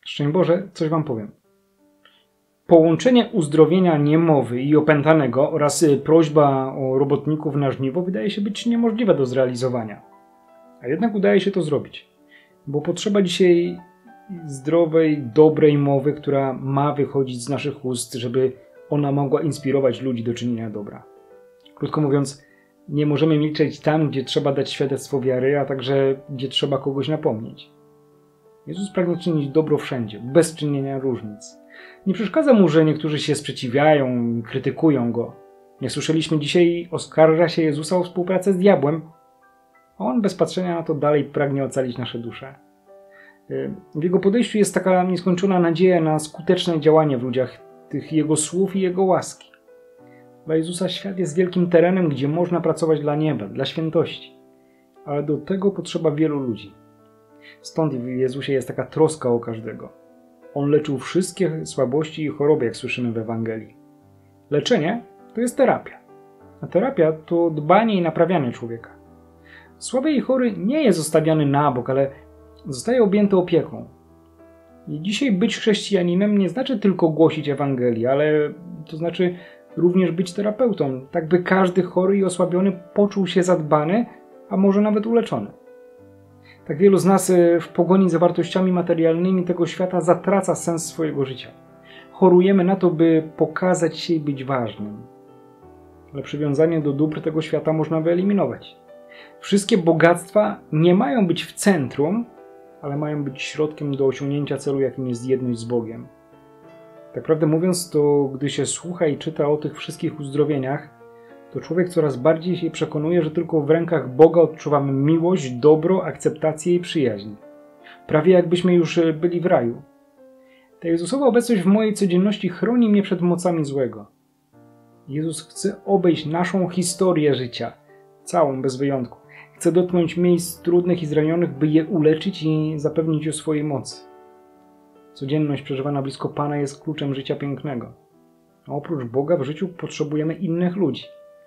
Szczęść Boże, coś wam powiem. Połączenie uzdrowienia niemowy i opętanego oraz prośba o robotników na żniwo wydaje się być niemożliwe do zrealizowania. A jednak udaje się to zrobić. Bo potrzeba dzisiaj zdrowej, dobrej mowy, która ma wychodzić z naszych ust, żeby ona mogła inspirować ludzi do czynienia dobra. Krótko mówiąc, nie możemy milczeć tam, gdzie trzeba dać świadectwo wiary, a także gdzie trzeba kogoś napomnieć. Jezus pragnie czynić dobro wszędzie, bez czynienia różnic. Nie przeszkadza mu, że niektórzy się sprzeciwiają i krytykują go. Jak słyszeliśmy dzisiaj, oskarża się Jezusa o współpracę z diabłem, a on bez patrzenia na to dalej pragnie ocalić nasze dusze. W jego podejściu jest taka nieskończona nadzieja na skuteczne działanie w ludziach, tych jego słów i jego łaski. Dla Jezusa świat jest wielkim terenem, gdzie można pracować dla nieba, dla świętości. Ale do tego potrzeba wielu ludzi. Stąd w Jezusie jest taka troska o każdego. On leczył wszystkie słabości i choroby, jak słyszymy w Ewangelii. Leczenie to jest terapia. A terapia to dbanie i naprawianie człowieka. Słaby i chory nie jest zostawiany na bok, ale zostaje objęty opieką. I dzisiaj być chrześcijaninem nie znaczy tylko głosić Ewangelię, ale to znaczy również być terapeutą, tak by każdy chory i osłabiony poczuł się zadbany, a może nawet uleczony. Tak wielu z nas w pogoni za wartościami materialnymi tego świata zatraca sens swojego życia. Chorujemy na to, by pokazać się i być ważnym. Ale przywiązanie do dóbr tego świata można wyeliminować. Wszystkie bogactwa nie mają być w centrum, ale mają być środkiem do osiągnięcia celu, jakim jest jedność z Bogiem. Tak prawdę mówiąc, to gdy się słucha i czyta o tych wszystkich uzdrowieniach, to człowiek coraz bardziej się przekonuje, że tylko w rękach Boga odczuwamy miłość, dobro, akceptację i przyjaźń. Prawie jakbyśmy już byli w raju. Ta Jezusowa obecność w mojej codzienności chroni mnie przed mocami złego. Jezus chce obejść naszą historię życia, całą bez wyjątku. Chce dotknąć miejsc trudnych i zranionych, by je uleczyć i zapewnić o swojej mocy. Codzienność przeżywana blisko Pana jest kluczem życia pięknego. A oprócz Boga w życiu potrzebujemy innych ludzi.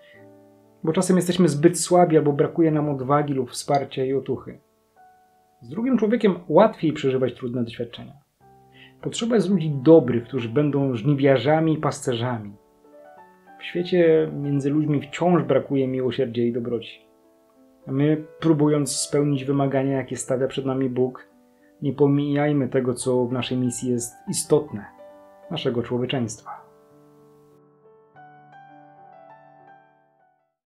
Bo czasem jesteśmy zbyt słabi albo brakuje nam odwagi lub wsparcia i otuchy. Z drugim człowiekiem łatwiej przeżywać trudne doświadczenia. Potrzeba jest ludzi dobrych, którzy będą żniwiarzami i pasterzami. W świecie między ludźmi wciąż brakuje miłosierdzia i dobroci. A my, próbując spełnić wymagania, jakie stawia przed nami Bóg, nie pomijajmy tego, co w naszej misji jest istotne, naszego człowieczeństwa.